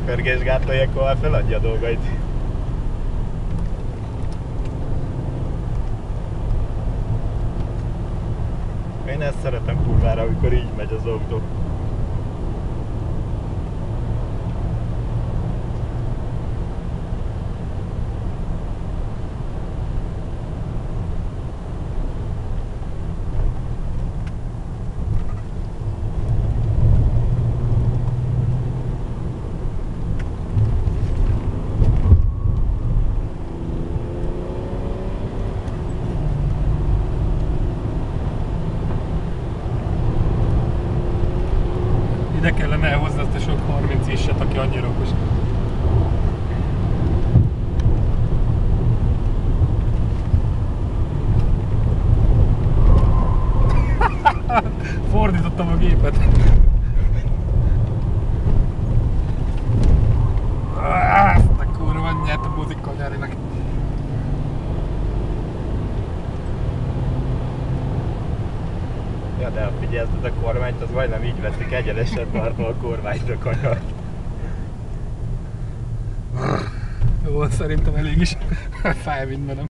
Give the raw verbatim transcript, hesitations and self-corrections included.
tükröpörgésgátló ilyenkor már feladja a dolgait. Én ezt szeretem kurvára, amikor így megy az autó. Ide kellene elhozni azt a sok harminc iset, aki annyira okos. Fordítottam a gépet. Azt a kurva anyját a buzik kanyarinak. Ja, de ha figyelted a kormányt, az majdnem így veszik egyenesen tartva a kormányra kanyart. Jó, szerintem elég is. Fáj mindenem.